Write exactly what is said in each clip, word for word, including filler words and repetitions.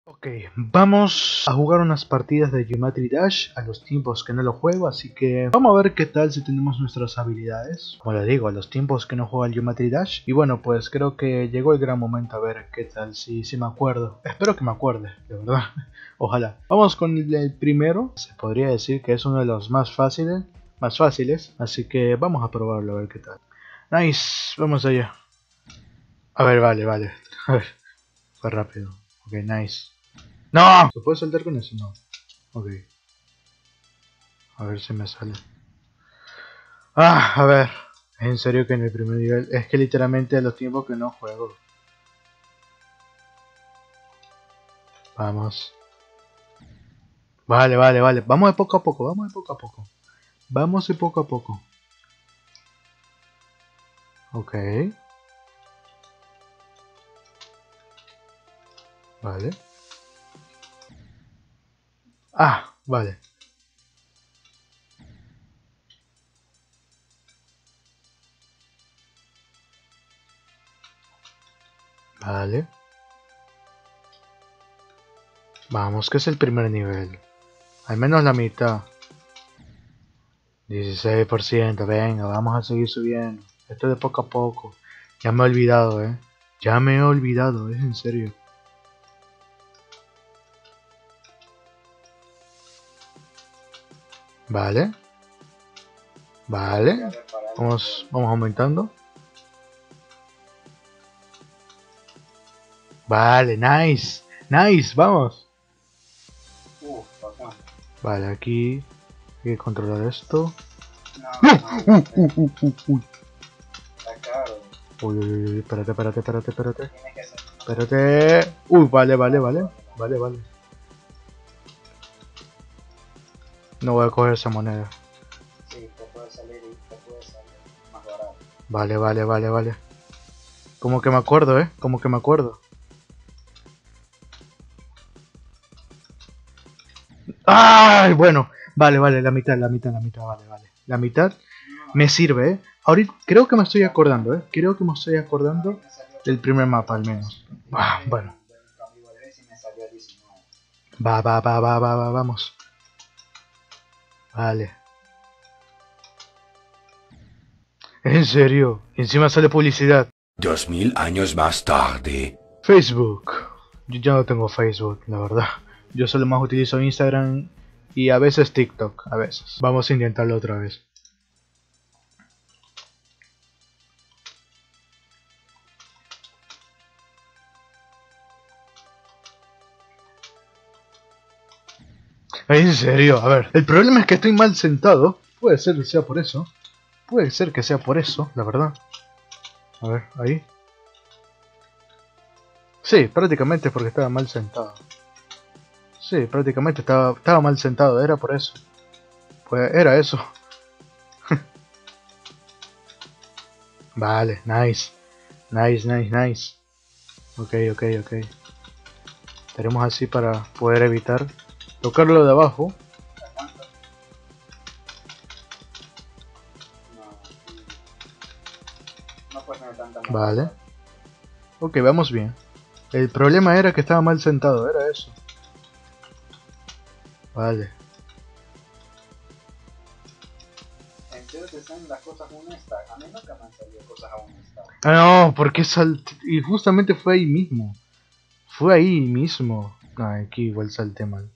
Ok, vamos a jugar unas partidas de Geometry Dash a los tiempos que no lo juego, así que vamos a ver qué tal si tenemos nuestras habilidades. Como le digo, a los tiempos que no juego al Geometry Dash. Y bueno, pues creo que llegó el gran momento a ver qué tal, si, si me acuerdo. Espero que me acuerde, de verdad. Ojalá. Vamos con el primero, se podría decir que es uno de los más fáciles, más fáciles, así que vamos a probarlo a ver qué tal. Nice, vamos allá. A ver, vale, vale. A ver, fue rápido. Ok, nice. ¡No! ¿Se puede saltar con eso? No. Ok. A ver si me sale. Ah, a ver. Es en serio que en el primer nivel. Es que literalmente a los tiempos que no juego. Vamos. Vale, vale, vale. Vamos de poco a poco. Vamos de poco a poco. Vamos de poco a poco. Ok. Vale. Ah, vale. Vale. Vamos, que es el primer nivel. Al menos la mitad. dieciséis por ciento. Venga, vamos a seguir subiendo. Esto de poco a poco. Ya me he olvidado, eh. Ya me he olvidado, es en serio. Vale. Vale. Vamos, vamos aumentando. Vale, nice. Nice, vamos. Vale, aquí hay que controlar esto. ¡No! Uh, uh, uh, uh, uh. Uy, uy, uy, espérate, espérate, espérate, espérate. Espérate. Uy, vale, vale, vale. Vale, vale. No voy a coger esa moneda. Vale, vale, vale, vale. Como que me acuerdo, eh. Como que me acuerdo. ¡Ay! Bueno, vale, vale, la mitad, la mitad, la mitad, vale, vale. La mitad me sirve, ¿eh? Ahorita creo que me estoy acordando, ¿eh? Creo que me estoy acordando del primer mapa, al menos. Ah, bueno. Va, va, va, va, va, va, vamos. Vale. En serio, encima sale publicidad. Dos mil años más tarde. Facebook. Yo ya no tengo Facebook, la verdad. Yo solo más utilizo Instagram y a veces TikTok, a veces. Vamos a intentarlo otra vez. En serio, a ver. El problema es que estoy mal sentado. Puede ser que sea por eso. Puede ser que sea por eso, la verdad. A ver, ahí. Sí, prácticamente es porque estaba mal sentado. Sí, prácticamente estaba, estaba mal sentado, era por eso. Pues era eso. Vale, nice. Nice, nice, nice. Ok, ok, ok. Estaremos así para poder evitar tocarlo de abajo. Vale. Ok, vamos bien. El problema era que estaba mal sentado, era eso. Vale. Ah, no, porque salté. Y justamente fue ahí mismo. Fue ahí mismo. No, aquí igual salté mal.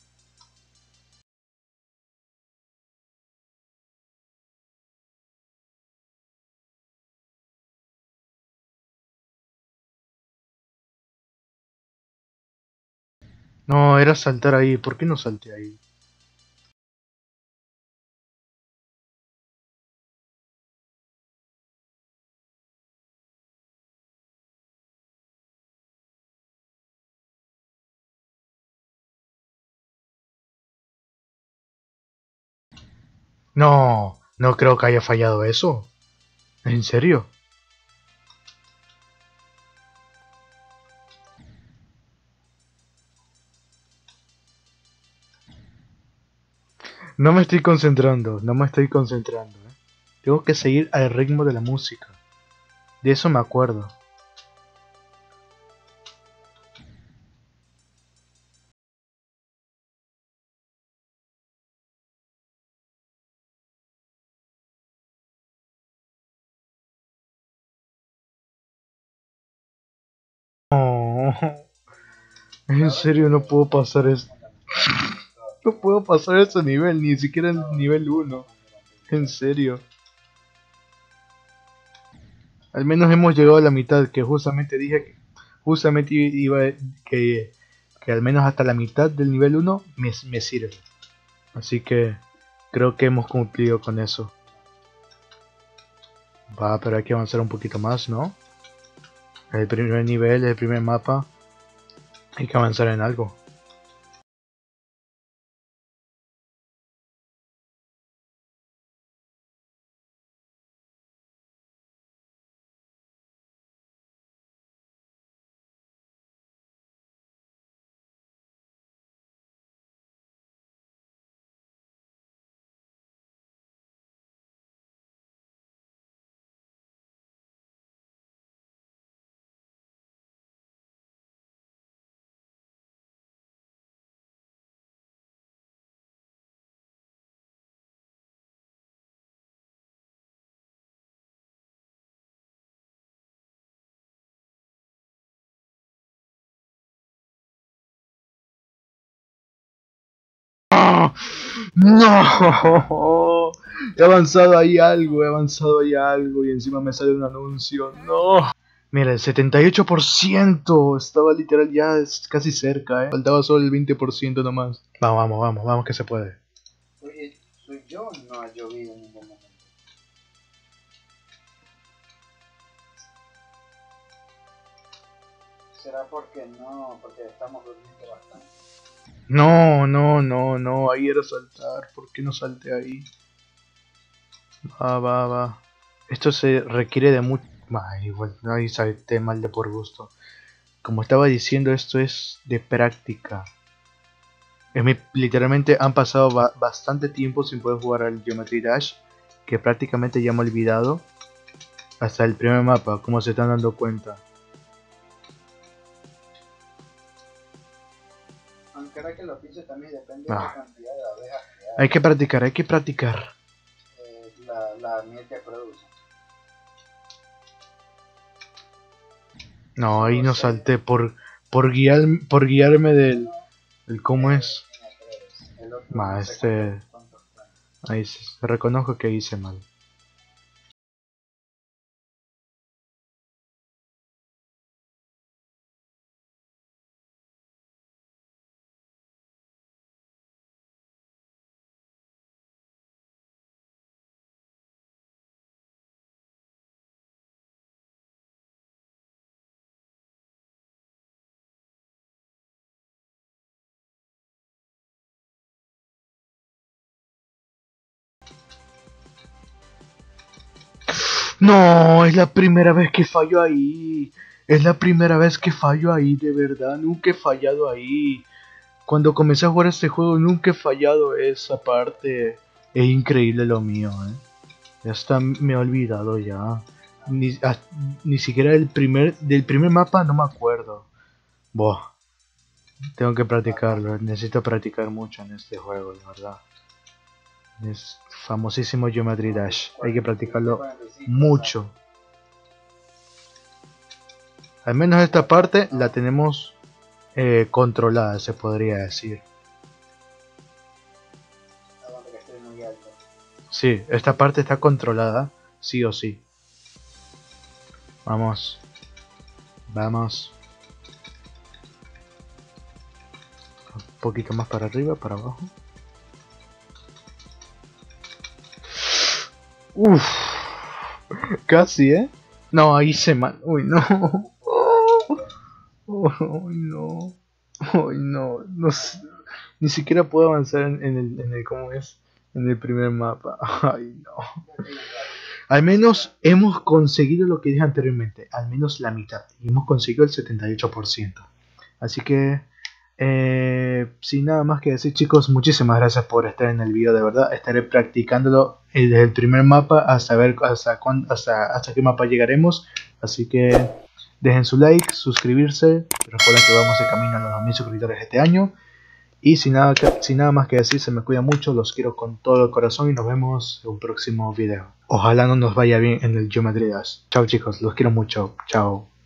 No, era saltar ahí. ¿Por qué no salté ahí? No, no creo que haya fallado eso. ¿En serio? No me estoy concentrando, no me estoy concentrando. ¿eh? Tengo que seguir al ritmo de la música. De eso me acuerdo. No. En serio no puedo pasar esto. No puedo pasar ese nivel, ni siquiera el nivel uno. En serio. Al menos hemos llegado a la mitad, que justamente dije que justamente iba que, que al menos hasta la mitad del nivel uno me, me sirve. Así que creo que hemos cumplido con eso. Va, pero hay que avanzar un poquito más, ¿no? El primer nivel, el primer mapa. Hay que avanzar en algo. No, he avanzado ahí algo, he avanzado ahí algo y encima me sale un anuncio. No. Mira, el setenta y ocho por ciento estaba literal ya casi cerca, eh. Faltaba solo el veinte por ciento nomás. Vamos, vamos, vamos, vamos que se puede. Oye, soy yo, no ha llovido en ningún momento. ¿Será porque no? Porque estamos durmiendo bastante. No, no, no, no, ahí era saltar. ¿Por qué no salté ahí? Va, va, va. Esto se requiere de mucho... Igual, ahí salté mal de por gusto. Como estaba diciendo, esto es de práctica. Es mi- literalmente han pasado ba- bastante tiempo sin poder jugar al Geometry Dash, que prácticamente ya me he olvidado. Hasta el primer mapa, como se están dando cuenta. Aunque ahora que lo pienso también depende de Ah. la cantidad de abejas que hay. Hay que practicar, hay que practicar. Eh, la, la miel que produce. No, ahí no salté por por guiar, por guiarme del, del cómo es. El otro Ma, no sé este, cuántos- cuántos trae. ahí sí, reconozco que hice mal. No, es la primera vez que fallo ahí. Es la primera vez que fallo ahí, de verdad. Nunca he fallado ahí. Cuando comencé a jugar este juego nunca he fallado esa parte. Es increíble lo mío, eh. Ya hasta me he olvidado ya. Ni, a- ni siquiera el primer, del primer mapa no me acuerdo. Buah. Tengo que practicarlo. Necesito practicar mucho en este juego, la verdad. Es famosísimo Geometry Dash. Hay que practicarlo mucho. Al menos esta parte la tenemos eh, controlada, se podría decir. Aguanta que estoy muy alto. Sí, esta parte está controlada, sí o sí. Vamos. Vamos. Un poquito más para arriba, para abajo. Uff. Casi, ¿eh? No, ahí se mal. Uy, no. Uy, no. Uy, no. No sé. Ni siquiera puedo avanzar en, en el, en el, ¿cómo es? En el primer mapa. Ay, no. Al menos hemos conseguido lo que dije anteriormente, al menos la mitad. Y hemos conseguido el setenta y ocho por ciento. Así que, eh, sin nada más que decir, chicos, muchísimas gracias por estar en el video, de verdad. Estaré practicándolo desde el primer mapa hasta ver hasta, cuán- hasta, hasta qué mapa llegaremos. Así que dejen su like, suscribirse. Recuerden que vamos de camino a los dos mil suscriptores este año. Y sin nada, que- sin nada más que decir, se me cuida mucho, los quiero con todo el corazón y nos vemos en un próximo video. Ojalá no nos vaya bien en el Geometry Dash. Chao chicos, los quiero mucho. Chao.